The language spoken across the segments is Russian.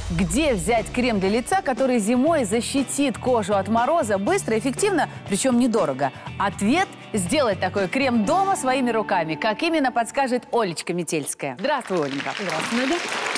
Где взять крем для лица, который зимой защитит кожу от мороза быстро, эффективно, причем недорого? Ответ – сделать такой крем дома своими руками. Как именно, подскажет Олечка Метельская. Здравствуй, Оленька. Здравствуй, Надя.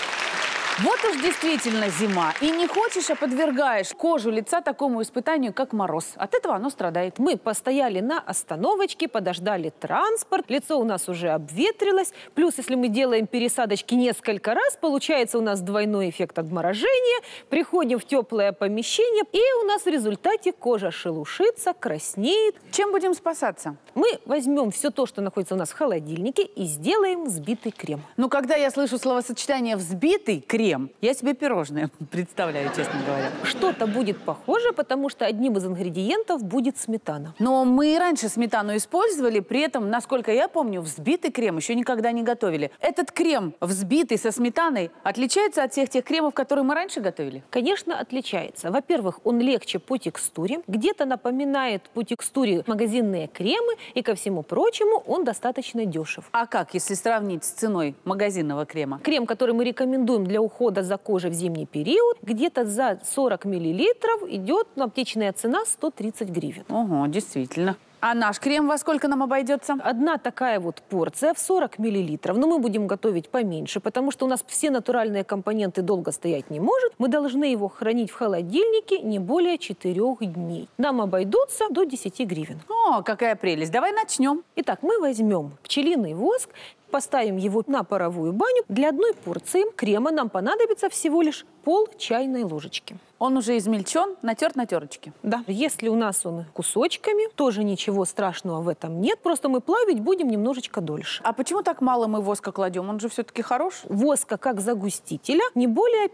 Вот уж действительно зима. И не хочешь, а подвергаешь кожу лица такому испытанию, как мороз. От этого оно страдает. Мы постояли на остановочке, подождали транспорт, лицо у нас уже обветрилось. Плюс, если мы делаем пересадочки несколько раз, получается у нас двойной эффект отморожения. Приходим в теплое помещение, и у нас в результате кожа шелушится, краснеет. Чем будем спасаться? Мы возьмем все то, что находится у нас в холодильнике, и сделаем взбитый крем. Ну, когда я слышу словосочетание «взбитый крем», я себе пирожное представляю, честно говоря. Что-то будет похоже, потому что одним из ингредиентов будет сметана. Но мы и раньше сметану использовали, при этом, насколько я помню, взбитый крем еще никогда не готовили. Этот крем, взбитый со сметаной, отличается от всех тех кремов, которые мы раньше готовили? Конечно, отличается. Во-первых, он легче по текстуре, где-то напоминает по текстуре магазинные кремы, и ко всему прочему он достаточно дешев. А как, если сравнить с ценой магазинного крема? Крем, который мы рекомендуем для ухода за кожей в зимний период, где-то за 40 миллилитров идет аптечная цена 130 гривен. Ого, действительно. А наш крем во сколько нам обойдется? Одна такая вот порция в 40 миллилитров. Но мы будем готовить поменьше, потому что у нас все натуральные компоненты долго стоять не может. Мы должны его хранить в холодильнике не более 4 дней. Нам обойдутся до 10 гривен. О, какая прелесть. Давай начнем. Итак, мы возьмем пчелиный воск, поставим его на паровую баню. Для одной порции крема нам понадобится всего лишь пол чайной ложечки. Он уже измельчен, натерт на терочке. Да. Если у нас он кусочками, тоже ничего страшного в этом нет. Просто мы плавить будем немножечко дольше. А почему так мало мы воска кладем? Он же все-таки хорош. Воска как загустителя не более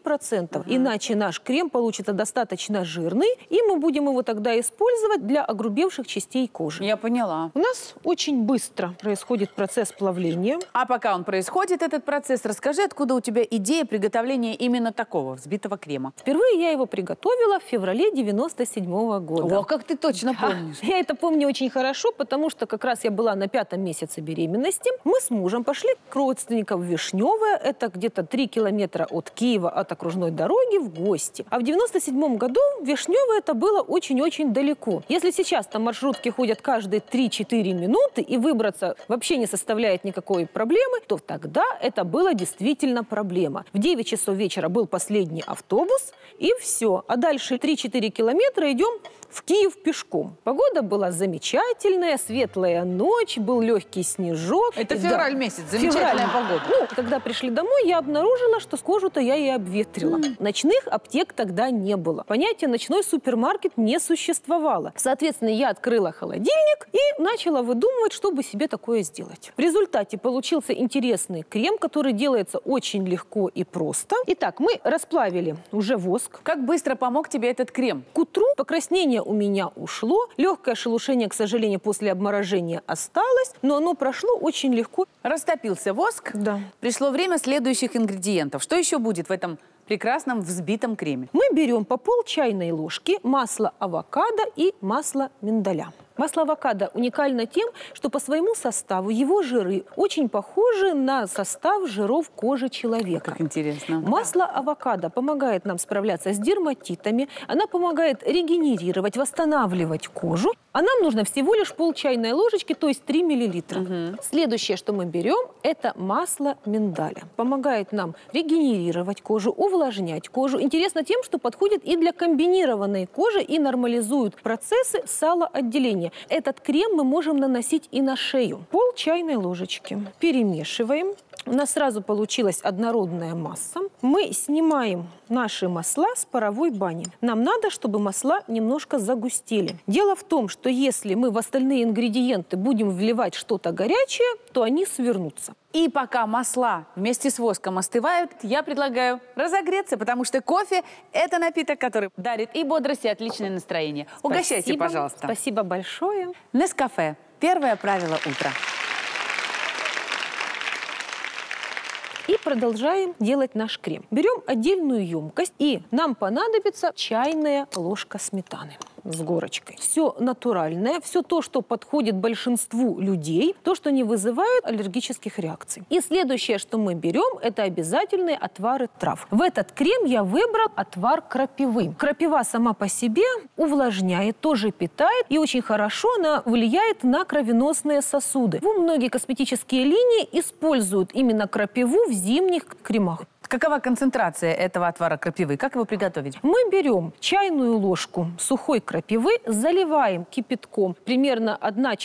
5%. Иначе наш крем получится достаточно жирный, и мы будем его тогда использовать для огрубевших частей кожи. Я поняла. У нас очень быстро происходит процесс плавления. А пока он происходит, этот процесс, расскажи, откуда у тебя идея приготовления именно такого взбитого крема? Впервые я его приготовила в феврале 97-го года. О, как ты точно помнишь. Я это помню очень хорошо, потому что как раз я была на 5-м месяце беременности. Мы с мужем пошли к родственникам в Вишневое. Это где-то 3 километра от Киева, от окружной дороги, в гости. А в 97-м году в Вишневое это было очень-очень далеко. Если сейчас там маршрутки ходят каждые 3-4 минуты, и выбраться вообще не составляет никакой проблемы, то тогда это была действительно проблема. В 9 часов вечера был последний автобус, и все. А дальше 3-4 километра идем в Киев пешком. Погода была замечательная, светлая ночь, был легкий снежок. Это февраль месяц, замечательная погода. Ну, когда пришли домой, я обнаружила, что кожу-то я и обветрила. Ночных аптек тогда не было. Понятие «ночной супермаркет» не существовало. Соответственно, я открыла холодильник и начала выдумывать, чтобы себе такое сделать. В результате получился интересный крем, который делается очень легко и просто. Итак, мы расплавили уже воск. Как быстро помог тебе этот крем? К утру покраснение у меня ушло. Легкое шелушение, к сожалению, после обморожения осталось, но оно прошло очень легко. Растопился воск. Да. Пришло время следующих ингредиентов. Что еще будет в этом прекрасном взбитом креме? Мы берем по пол чайной ложки масла авокадо и масло миндаля. Масло авокадо уникально тем, что по своему составу его жиры очень похожи на состав жиров кожи человека. Как интересно. Масло авокадо помогает нам справляться с дерматитами, она помогает регенерировать, восстанавливать кожу. А нам нужно всего лишь пол чайной ложечки, то есть 3 миллилитра. Следующее, что мы берем, это масло миндаля. Помогает нам регенерировать кожу, увлажнять кожу. Интересно тем, что подходит и для комбинированной кожи и нормализует процессы салоотделения. Этот крем мы можем наносить и на шею. Пол чайной ложечки. Перемешиваем. У нас сразу получилась однородная масса. Мы снимаем наши масла с паровой бани. Нам надо, чтобы масла немножко загустели. Дело в том, что если мы в остальные ингредиенты будем вливать что-то горячее, то они свернутся. И пока масла вместе с воском остывают, я предлагаю разогреться, потому что кофе – это напиток, который дарит и бодрость, и отличное настроение. Угощайте, Спасибо. пожалуйста. Спасибо большое. Нескафе. Первое правило утра. И продолжаем делать наш крем. Берем отдельную емкость, и нам понадобится чайная ложка сметаны. с горочкой. Все натуральное, все то, что подходит большинству людей, то, что не вызывает аллергических реакций. И следующее, что мы берем, это обязательные отвары трав. В этот крем я выбрал отвар крапивы. Крапива сама по себе увлажняет, тоже питает, и очень хорошо она влияет на кровеносные сосуды. Многие косметические линии используют именно крапиву в зимних кремах. Какова концентрация этого отвара крапивы? Как его приготовить? Мы берем чайную ложку сухой крапивы, заливаем кипятком примерно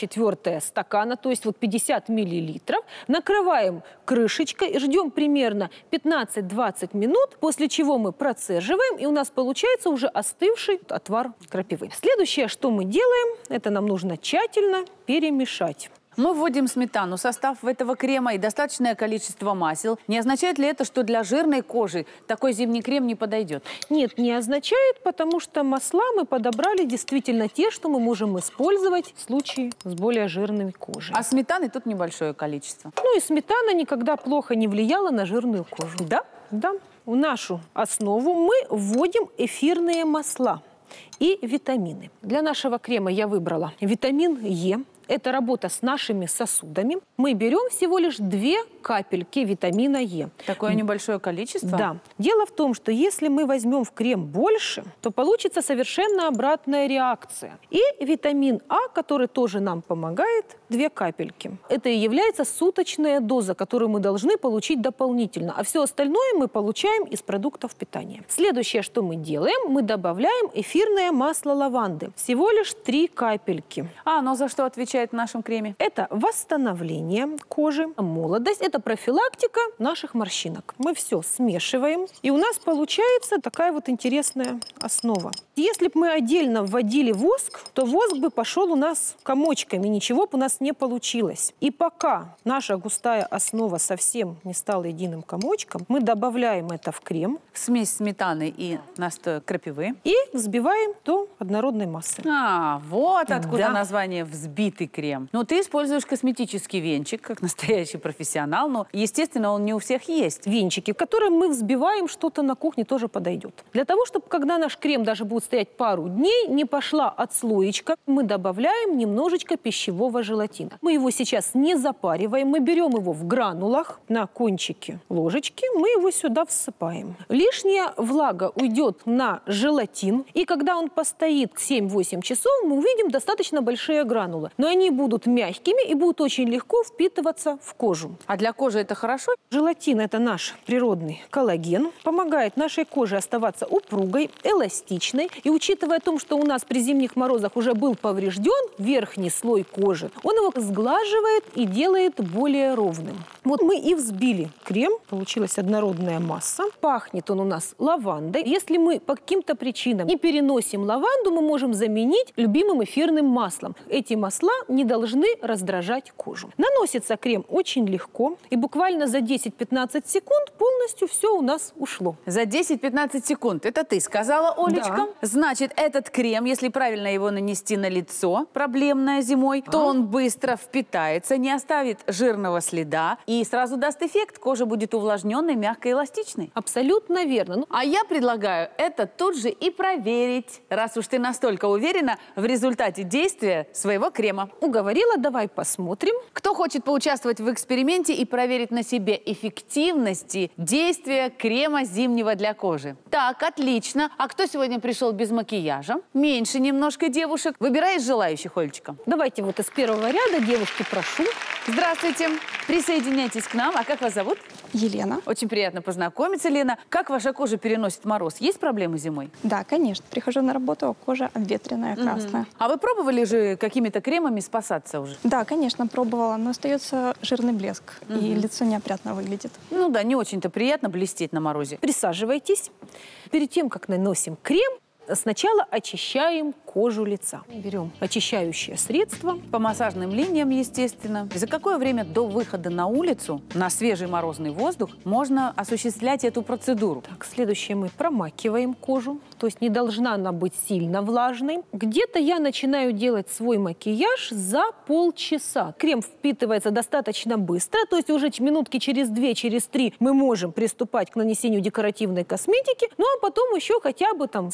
1/4 стакана, то есть вот 50 миллилитров, накрываем крышечкой, ждем примерно 15-20 минут, после чего мы процеживаем, и у нас получается уже остывший отвар крапивы. Следующее, что мы делаем, это нам нужно тщательно перемешать. Мы вводим сметану, состав этого крема и достаточное количество масел. Не означает ли это, что для жирной кожи такой зимний крем не подойдет? Нет, не означает, потому что масла мы подобрали действительно те, что мы можем использовать в случае с более жирной кожей. А сметаны тут небольшое количество. Ну и сметана никогда плохо не влияла на жирную кожу. Да? Да. В нашу основу мы вводим эфирные масла и витамины. Для нашего крема я выбрала витамин Е. Это работа с нашими сосудами. Мы берем всего лишь 2 капельки витамина Е. Такое небольшое количество? Да. Дело в том, что если мы возьмем в крем больше, то получится совершенно обратная реакция. И витамин А, который тоже нам помогает, 2 капельки. Это и является суточная доза, которую мы должны получить дополнительно. А все остальное мы получаем из продуктов питания. Следующее, что мы делаем, мы добавляем эфирное масло лаванды. Всего лишь 3 капельки. А оно за что отвечает в нашем креме? Это восстановление кожи, молодость, это профилактика наших морщинок. Мы все смешиваем, и у нас получается такая вот интересная основа. Если бы мы отдельно вводили воск, то воск бы пошел у нас комочками, ничего бы у нас не получилось. И пока наша густая основа совсем не стала единым комочком, мы добавляем это в крем. Смесь сметаны и настоя крапивы. И взбиваем до однородной массы. А, вот откуда Да. название «взбитый крем». Ну, ты используешь косметический венчик, как настоящий профессионал, но, естественно, он не у всех есть. Венчики, в которые мы взбиваем что-то на кухне, тоже подойдет. Для того, чтобы, когда наш крем даже будет стоять пару дней, не пошла отслоечка, мы добавляем немножечко пищевого желатина. Мы его сейчас не запариваем, мы берем его в гранулах на кончике ложечки, мы его сюда всыпаем. Лишняя влага уйдет на желатин, и когда он постоит 7-8 часов, мы увидим достаточно большие гранулы. Но они будут мягкими и будут очень легко впитываться в кожу. А для кожи это хорошо? Желатин – это наш природный коллаген, помогает нашей коже оставаться упругой, эластичной. И учитывая то, что у нас при зимних морозах уже был поврежден верхний слой кожи, он его сглаживает и делает более ровным. Вот мы и взбили крем, получилась однородная масса. Пахнет он у нас лавандой. Если мы по каким-то причинам не переносим лаванду, мы можем заменить любимым эфирным маслом. Эти масла не должны раздражать кожу. Наносится крем очень легко, и буквально за 10-15 секунд полностью все у нас ушло. За 10-15 секунд. Это ты сказала, Олечка? Да. Значит, этот крем, если правильно его нанести на лицо, проблемное зимой, то он быстро впитается, не оставит жирного следа и сразу даст эффект. Кожа будет увлажненной, мягкой, эластичной. Абсолютно верно. А я предлагаю это тут же и проверить, раз уж ты настолько уверена в результате действия своего крема. Уговорила, давай посмотрим. Кто хочет поучаствовать в эксперименте и проверить на себе эффективности действия крема зимнего для кожи? Так, отлично. А кто сегодня пришел без макияжа? Меньше немножко девушек. Выбирай из желающих, Олечка. Давайте вот из первого ряда, девушки, прошу. Здравствуйте. Присоединяйтесь к нам. А как вас зовут? Елена. Очень приятно познакомиться, Лена. Как ваша кожа переносит мороз? Есть проблемы зимой? Да, конечно. Прихожу на работу, а кожа обветренная, красная. А вы пробовали же какими-то кремами спасаться уже? Да, конечно, пробовала, но остается жирный блеск, и лицо неопрятно выглядит. Ну да, не очень-то приятно блестеть на морозе. Присаживайтесь. Перед тем, как наносим крем, сначала очищаем кожу лица. Берем очищающее средство. По массажным линиям, естественно. И за какое время до выхода на улицу, на свежий морозный воздух, можно осуществлять эту процедуру? Так, следующее мы промакиваем кожу. То есть не должна она быть сильно влажной. Где-то я начинаю делать свой макияж за полчаса. Крем впитывается достаточно быстро. То есть уже минутки через 2, через 3 мы можем приступать к нанесению декоративной косметики. Ну а потом еще хотя бы там с полчасика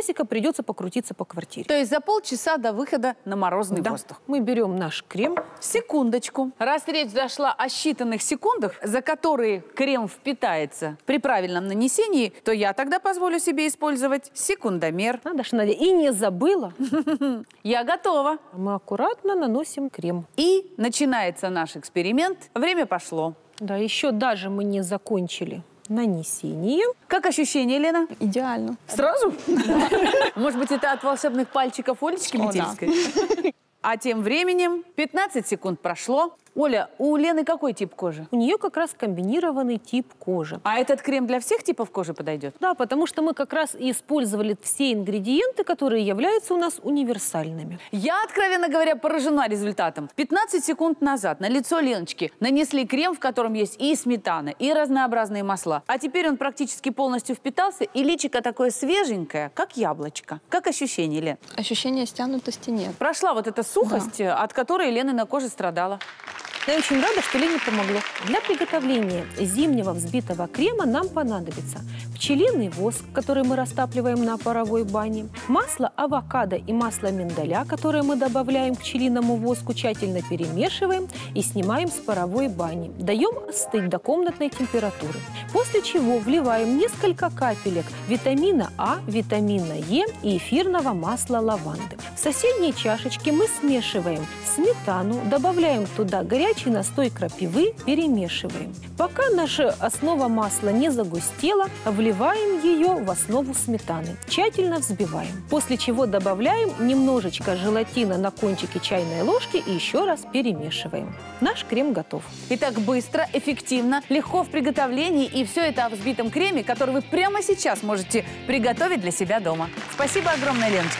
полчасика придется покрутиться по квартире. То есть за полчаса до выхода на морозный воздух. Мы берем наш крем. Секундочку. Раз речь зашла о считанных секундах, за которые крем впитается при правильном нанесении, то я тогда позволю себе использовать секундомер. Надо ж, Надя, и не забыла. Я готова. Мы аккуратно наносим крем. И начинается наш эксперимент. Время пошло. Да, еще даже мы не закончили нанесение. Как ощущение, Лена? Идеально. Сразу? Может быть, это от волшебных пальчиков Олечки Метельской? А тем временем 15 секунд прошло. Оля, у Лены какой тип кожи? У нее как раз комбинированный тип кожи. А этот крем для всех типов кожи подойдет? Да, потому что мы как раз и использовали все ингредиенты, которые являются у нас универсальными. Я, откровенно говоря, поражена результатом. 15 секунд назад на лицо Леночки нанесли крем, в котором есть и сметана, и разнообразные масла. А теперь он практически полностью впитался, и личико такое свеженькое, как яблочко. Как ощущение, Лен? Ощущения стянутости нет. Прошла вот эта сухость, от которой Лена на коже страдала. Я очень рада, что Лене помогло. Для приготовления зимнего взбитого крема нам понадобится пчелиный воск, который мы растапливаем на паровой бане, масло авокадо и масло миндаля, которое мы добавляем к пчелиному воску, тщательно перемешиваем и снимаем с паровой бани. Даем остыть до комнатной температуры. После чего вливаем несколько капелек витамина А, витамина Е и эфирного масла лаванды. В соседней чашечке мы смешиваем сметану, добавляем туда горячий настой крапивы, перемешиваем. Пока наша основа масла не загустела, вливаем ее в основу сметаны. Тщательно взбиваем. После чего добавляем немножечко желатина на кончике чайной ложки и еще раз перемешиваем. Наш крем готов. Итак, быстро, эффективно, легко в приготовлении, и все это о взбитом креме, который вы прямо сейчас можете приготовить для себя дома. Спасибо огромное, Леночка.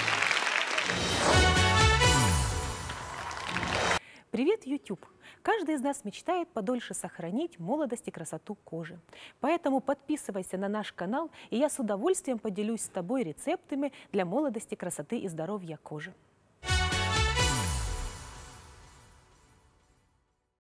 Привет, YouTube! Каждый из нас мечтает подольше сохранить молодость и красоту кожи. Поэтому подписывайся на наш канал, и я с удовольствием поделюсь с тобой рецептами для молодости, красоты и здоровья кожи.